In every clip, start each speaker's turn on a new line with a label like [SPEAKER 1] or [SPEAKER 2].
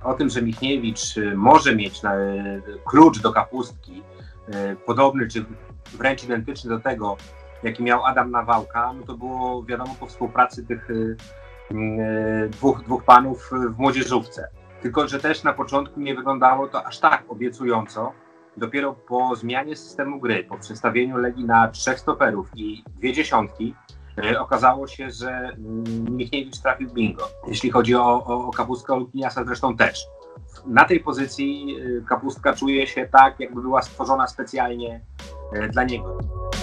[SPEAKER 1] o tym, że Michniewicz może mieć klucz do kapustki podobny, czy wręcz identyczny do tego, jaki miał Adam Nawałka, no to było wiadomo po współpracy tych dwóch panów w młodzieżówce. Tylko że też na początku nie wyglądało to aż tak obiecująco. Dopiero po zmianie systemu gry, po przestawieniu Legii na 3 stoperów i 2 dziesiątki, okazało się, że Michniewicz trafił bingo. Jeśli chodzi o Kapustkę Olukiniasa zresztą też. Na tej pozycji Kapustka czuje się tak, jakby była stworzona specjalnie dla niego.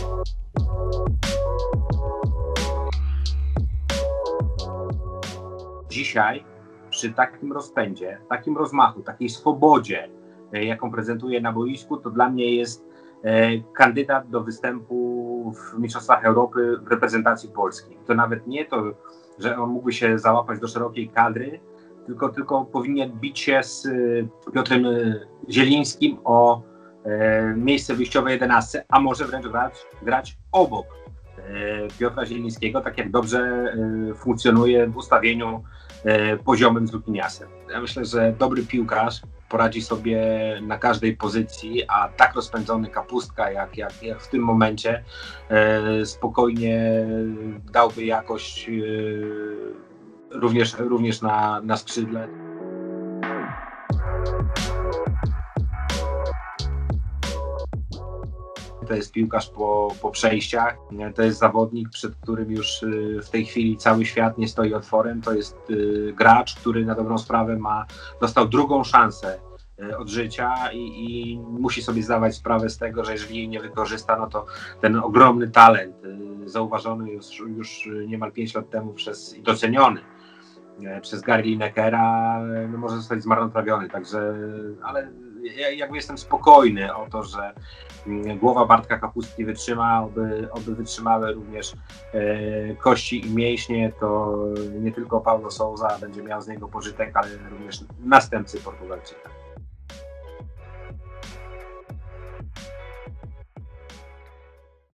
[SPEAKER 1] Dzisiaj przy takim rozpędzie, takim rozmachu, takiej swobodzie, jaką prezentuje na boisku, to dla mnie jest kandydat do występu w Mistrzostwach Europy w reprezentacji polskiej. To nawet nie to, że on mógłby się załapać do szerokiej kadry, tylko powinien bić się z Piotrem Zielińskim o miejsce wyjściowe 11, a może wręcz grać obok Piotra Zielińskiego, tak jak dobrze funkcjonuje w ustawieniu poziomym z Lukiniasem. Ja myślę, że dobry piłkarz poradzi sobie na każdej pozycji, a tak rozpędzony Kapustka jak w tym momencie spokojnie dałby jakość również na skrzydle. To jest piłkarz po przejściach, to jest zawodnik, przed którym już w tej chwili cały świat nie stoi otworem. To jest gracz, który na dobrą sprawę dostał drugą szansę od życia i musi sobie zdawać sprawę z tego, że jeżeli jej nie wykorzysta, no to ten ogromny talent, zauważony już niemal 5 lat temu i doceniony przez Gary Linekera, no może zostać zmarnotrawiony. Także, ale jakby jestem spokojny o to, że głowa Bartka Kapustki wytrzyma, oby wytrzymały również kości i mięśnie, to nie tylko Paulo Sousa będzie miał z niego pożytek, ale również następcy Portugalczyka.